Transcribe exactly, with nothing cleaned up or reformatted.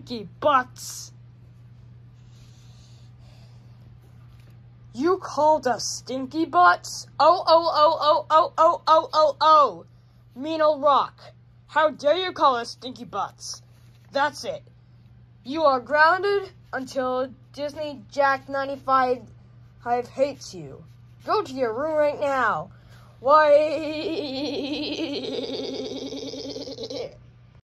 stinky butts. You called us stinky butts? Oh, oh, oh, oh, oh, oh, oh, oh, oh. Mean old rock. How dare you call us stinky butts? That's it. You are grounded until Disney Jack ninety-five hates you. Go to your room right now. Why?